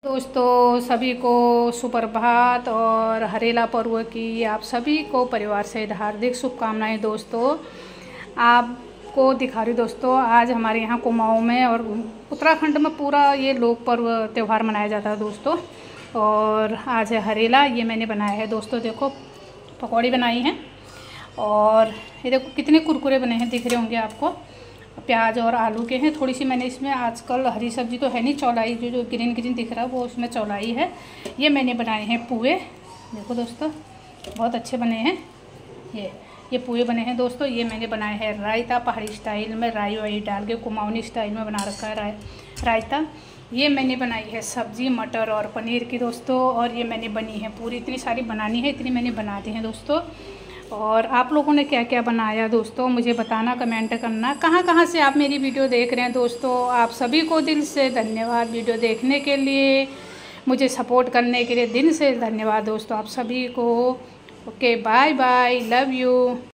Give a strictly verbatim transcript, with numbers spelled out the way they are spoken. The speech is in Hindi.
दोस्तों सभी को सुप्रभात और हरेला पर्व की आप सभी को परिवार से हार्दिक शुभकामनाएं। दोस्तों आपको दिखा रही दोस्तों, आज हमारे यहाँ कुमाऊँ में और उत्तराखंड में पूरा ये लोक पर्व त्यौहार मनाया जाता है दोस्तों। और आज है हरेला, ये मैंने बनाया है दोस्तों। देखो पकौड़ी बनाई हैं और ये देखो कितने कुरकुरे बने हैं, दिख रहे होंगे आपको। प्याज और आलू के हैं। थोड़ी सी मैंने इसमें आजकल हरी सब्जी तो है नहीं, चौलाई जो जो ग्रीन ग्रीन दिख रहा है वो उसमें चौलाई है। ये मैंने बनाए हैं पुए, देखो दोस्तों बहुत अच्छे बने हैं। ये ये पुए बने हैं दोस्तों। ये मैंने बनाए हैं रायता, पहाड़ी स्टाइल में राई वाई डाल के कुमाऊनी स्टाइल में बना रखा है राय रायता। ये मैंने बनाई है सब्जी मटर और पनीर की दोस्तों। और ये मैंने बनी है पूरी, इतनी सारी बनानी है, इतनी मैंने बना दी हैं दोस्तों। और आप लोगों ने क्या क्या बनाया दोस्तों मुझे बताना, कमेंट करना कहाँ कहाँ से आप मेरी वीडियो देख रहे हैं दोस्तों। आप सभी को दिल से धन्यवाद वीडियो देखने के लिए, मुझे सपोर्ट करने के लिए दिल से धन्यवाद दोस्तों आप सभी को। Okay bye bye, love you.